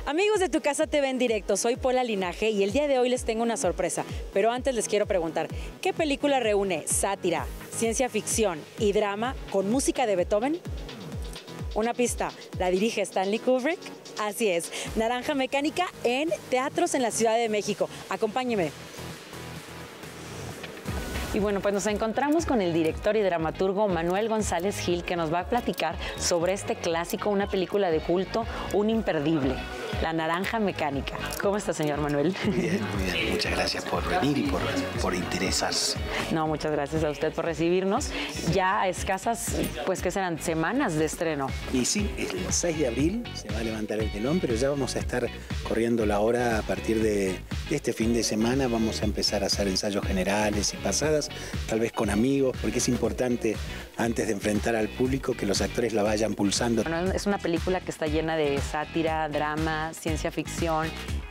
Amigos de Tu Casa TV en Directo, soy Paula Linaje y el día de hoy les tengo una sorpresa. Pero antes les quiero preguntar, ¿qué película reúne sátira, ciencia ficción y drama con música de Beethoven? Una pista, ¿la dirige Stanley Kubrick? Así es, Naranja Mecánica en teatros en la Ciudad de México. Acompáñeme. Y bueno, pues nos encontramos con el director y dramaturgo Manuel González Gil, que nos va a platicar sobre este clásico, una película de culto, un imperdible, La Naranja Mecánica. ¿Cómo está, señor Manuel? Muy bien, muy bien. Muchas gracias por venir y por interesarse. No, muchas gracias a usted por recibirnos. Ya a escasas, pues, ¿qué serán? Semanas de estreno. Y sí, el 6 de abril se va a levantar el telón, pero ya vamos a estar corriendo la hora a partir de este fin de semana. Vamos a empezar a hacer ensayos generales y pasadas, tal vez con amigos, porque es importante, antes de enfrentar al público, que los actores la vayan pulsando. Bueno, es una película que está llena de sátira, drama, ciencia ficción.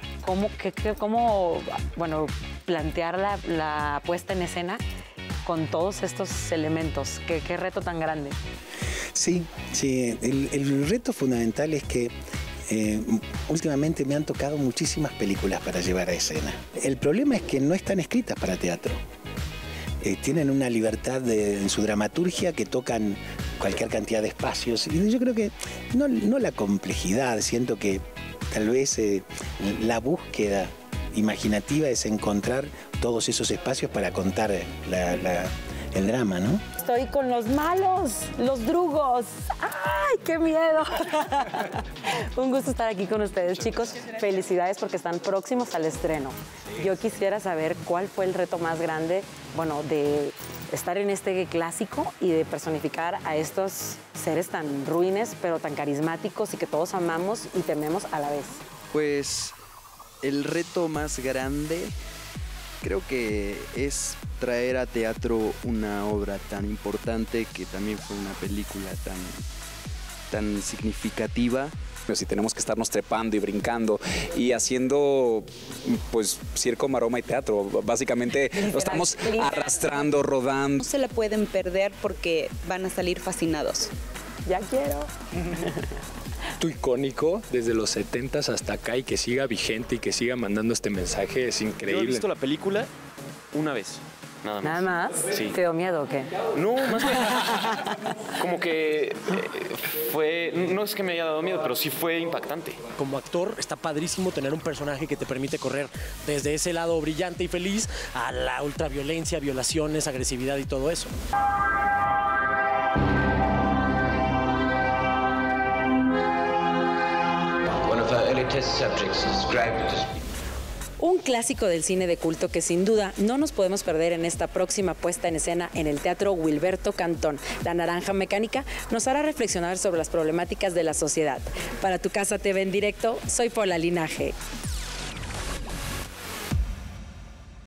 ¿Cómo bueno, plantear la puesta en escena con todos estos elementos? ¿Qué reto tan grande? Sí, el reto fundamental es que últimamente me han tocado muchísimas películas para llevar a escena. El problema es que no están escritas para teatro. Tienen una libertad en su dramaturgia que tocan cualquier cantidad de espacios. Y yo creo que no la complejidad, siento que tal vez la búsqueda imaginativa es encontrar todos esos espacios para contar el drama, ¿no? Estoy con los malos, los drugos. ¡Ay, qué miedo! Un gusto estar aquí con ustedes, chicos. Felicidades porque están próximos al estreno. Yo quisiera saber cuál fue el reto más grande, bueno, de estar en este clásico y de personificar a estos seres tan ruines, pero tan carismáticos y que todos amamos y tememos a la vez. Pues el reto más grande creo que es traer a teatro una obra tan importante que también fue una película tan significativa. Si tenemos que estarnos trepando y brincando y haciendo, pues, circo, maroma y teatro. Básicamente lo estamos arrastrando, rodando. No se la pueden perder porque van a salir fascinados. Ya quiero. Icónico desde los 70s hasta acá y que siga vigente y que siga mandando este mensaje es increíble. Yo he visto la película una vez, nada más. ¿Nada más? Sí. ¿Te dio miedo o qué? No, más bien, como que no es que me haya dado miedo, pero sí fue impactante. Como actor está padrísimo tener un personaje que te permite correr desde ese lado brillante y feliz a la ultraviolencia, violaciones, agresividad y todo eso. Un clásico del cine de culto que sin duda no nos podemos perder en esta próxima puesta en escena en el Teatro Wilberto Cantón. La Naranja Mecánica nos hará reflexionar sobre las problemáticas de la sociedad. Para Tu Casa TV en Directo, soy Paula Linaje.